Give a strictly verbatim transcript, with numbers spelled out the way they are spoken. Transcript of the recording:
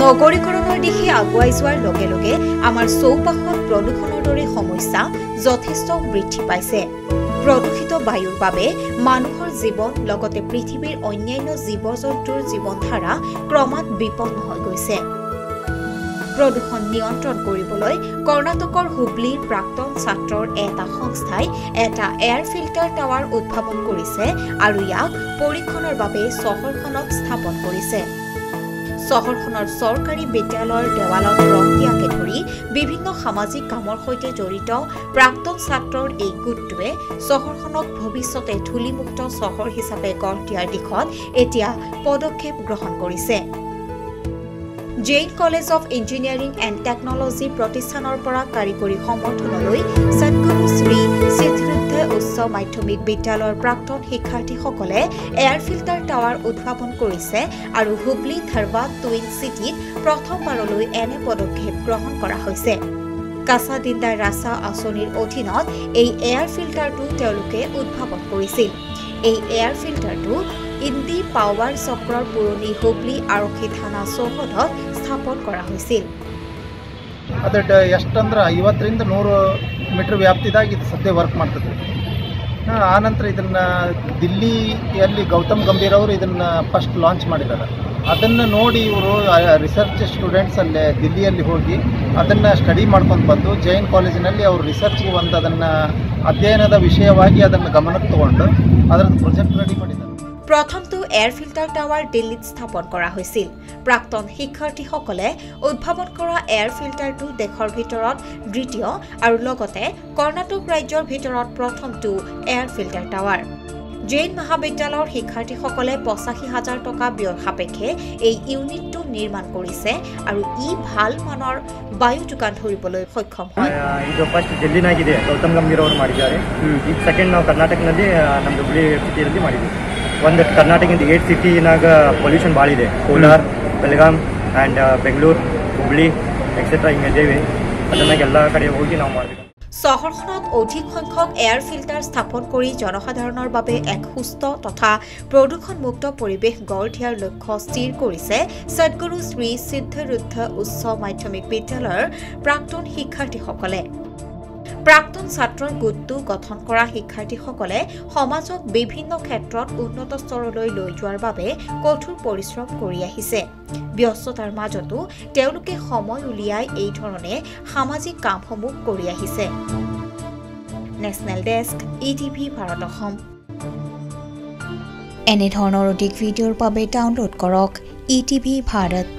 নগৰীকৰণৰ দিশে আগুৱাই যোৱাৰ লগে লগে আমাৰ চৌপাশত প্ৰদূষণৰ দৰে সমস্যা যথেষ্ট বৃদ্ধি পাইছে। প্ৰদূষিত বায়ুৰ বাবে মানুহৰ জীৱন লগতে পৃথিৱীৰ অন্যান্য জীৱ-জন্তুৰ জীৱনধাৰা ক্ৰমাৎ বিপন্ন হৈ গৈছে। প্ৰদূষণ নিয়ন্ত্ৰণ কৰিবলৈ কৰ্ণাটকৰ হুবলিৰ প্ৰাক্তন ছাত্ৰৰ এটা সংস্থাই এটা এয়াৰ ফিল্টাৰ টাৱাৰ উদ্ভাৱন কৰিছে আৰু ইয়াক পৰীক্ষণৰ বাবে চহৰখনত স্থাপন কৰিছে। চহৰখনৰ চৰকাৰী বিদ্যালয়ৰ দেৱালত ৰং দিয়াকে ধৰি বিভিন্ন সামাজিক কামৰ সৈতে জড়িত প্ৰাক্তন ছাত্ৰৰ এই গোটটোৱে চহৰখনক ভৱিষ্যতে ধূলিমুক্ত চহৰ হিচাপে গঢ় দিয়াৰ দিশত এতিয়া পদক্ষেপ গ্ৰহণ কৰিছে। Jain college of engineering and technology প্ৰতিষ্ঠানৰ পৰা কাৰিকৰী সমৰ্থনলৈ সদগুৰু শ্ৰী সিদ্ধৰুদ্ধ উচ্চ মাধ্যমিক বিদ্যালয়ৰ প্ৰাক্তন শিক্ষাৰ্থীসকলে এয়াৰ ফিল্টাৰ টাৱাৰ উদ্ভাৱন কৰিছে আৰু হুবলি ধাৰৱাড টুইন চিটিত প্ৰথমবাৰলৈ এনে পদক্ষেপ গ্ৰহণ কৰা হৈছে। কাছা দিন্দা ৰাছা আঁচনিৰ অধীনত এই এয়াৰ ফিল্টাৰটো তেওঁলোকে উদ্ভাৱন কৰিছিল। এই এয়াৰ ফিল্টাৰটো ইন্দি পাৱাৰ চক্ৰৰ পুৰণি হুবলি আৰক্ষী থানা চৌহদত স্থাপন কৰা হৈছিল। ಅದರ ಎಷ್ಟಂದ್ರೆ ಐವತ್ತರಿಂದ ನೂರು ಮೀಟರ್ ವ್ಯಾಪ್ತಿದಾಗ ಇದು ಸದ್ಯ ವರ್ಕ್ ಮಾಡ್ತದೆ. ಆ ನಂತರ ಇದನ್ನು ದಿಲ್ಲಿಯಲ್ಲಿ ಗೌತಮ್ ಗಂಭೀರ್ ಅವರು ಇದನ್ನು ಫಸ್ಟ್ ಲಾಂಚ್ ಮಾಡಿದ್ದಾರೆ. ಅದನ್ನು ನೋಡಿ ಇವರು ರಿಸರ್ಚ್ ಸ್ಟೂಡೆಂಟ್ಸ್ ಅಲ್ಲೇ ದಿಲ್ಲಿಯಲ್ಲಿ ಹೋಗಿ ಅದನ್ನು ಸ್ಟಡಿ ಮಾಡ್ಕೊಂಡು ಬಂದು ಜೈನ್ ಕಾಲೇಜಿನಲ್ಲಿ ಅವರು ರಿಸರ್ಚ್ಗೆ ಒಂದು ಅದನ್ನು ಅಧ್ಯಯನದ ವಿಷಯವಾಗಿ ಅದನ್ನು ಗಮನಕ್ಕೆ ತಗೊಂಡು ಅದರದ್ದು ಪ್ರೊಜೆಕ್ಟ್ ರೆಡಿ ಮಾಡಿದ್ದಾರೆ। প্ৰথমটো এয়াৰ ফিল্টাৰ টাৱাৰ দিল্লীত স্থাপন কৰা হৈছিল। প্ৰাক্তন শিক্ষাৰ্থীসকলে উদ্ভাৱন কৰা এয়াৰ ফিল্টাৰটো দেশৰ ভিতৰত দ্বিতীয় আৰু লগতে কৰ্ণাটক ৰাজ্যৰ ভিতৰত প্ৰথমটো এয়াৰ ফিল্টাৰ টাৱাৰ। জৈন মহাবিদ্যালয়ৰ শিক্ষাৰ্থীসকলে পঁচাশী হাজাৰ টকা ব্যয় সাপেক্ষে এই ইউনিটটো নিৰ্মাণ কৰিছে আৰু ই ভাল মানৰ বায়ু যোগান ধৰিবলৈ সক্ষম হয়। ಇದು ಫಸ್ಟ್ ದಿಲ್ಲಿನಾಗಿದೆ, ಗೌತಮ್ ಗಂಭೀರ್ ಅವರು ಮಾಡಿದ್ದಾರೆ। ಈಗ ಸೆಕೆಂಡ್ ನಾವು ಕರ್ನಾಟಕದಲ್ಲಿ ನಮ್ಮ ಹುಬ್ಳಿ ಸಿಟಿಯಲ್ಲಿ ಮಾಡಿದ್ದೀವಿ। ಒಂದು ಕರ್ನಾಟಕದ ಏಟ್ ಸಿಟಿನಾಗ ಪೊಲ್ಯೂಷನ್ ಭಾಳ ಇದೆ, ಕೋಲಾರ್, ಬೆಳಗಾಂ ಆ್ಯಂಡ್ ಬೆಂಗಳೂರು, ಹುಬ್ಳಿ ಎಕ್ಸೆಟ್ರಾ ಹಿಂಗಿದ್ದೇವೆ। ಅದನ್ನಾಗ ಎಲ್ಲ ಕಡೆ ಹೋಗಿ ನಾವು ಮಾಡಬೇಕು। চহৰখনত অধিক সংখ্যক এয়াৰ ফিল্টাৰ স্থাপন কৰি জনসাধাৰণৰ বাবে এক সুস্থ তথা প্ৰদূষণমুক্ত পৰিৱেশ গঢ় দিয়াৰ লক্ষ্য স্থিৰ কৰিছে সদগুৰু শ্ৰী সিদ্ধৰুদ্ধ উচ্চ মাধ্যমিক বিদ্যালয়ৰ প্ৰাক্তন শিক্ষাৰ্থীসকলে। প্ৰাক্তন ছাত্ৰৰ গোটটো গঠন কৰা শিক্ষাৰ্থীসকলে সমাজক বিভিন্ন ক্ষেত্ৰত উন্নত স্তৰলৈ লৈ যোৱাৰ বাবে কঠোৰ পৰিশ্ৰম কৰি আহিছে। ব্যস্ততাৰ মাজতো তেওঁলোকে সময় উলিয়াই এই ধৰণে সামাজিক কামসমূহ কৰি আহিছে। National desk E T V Bharat Assam. এনে ধৰণৰ অধিক ভিডিঅ'ৰ বাবে ডাউনলোড কৰক ই টি ভি ভাৰত।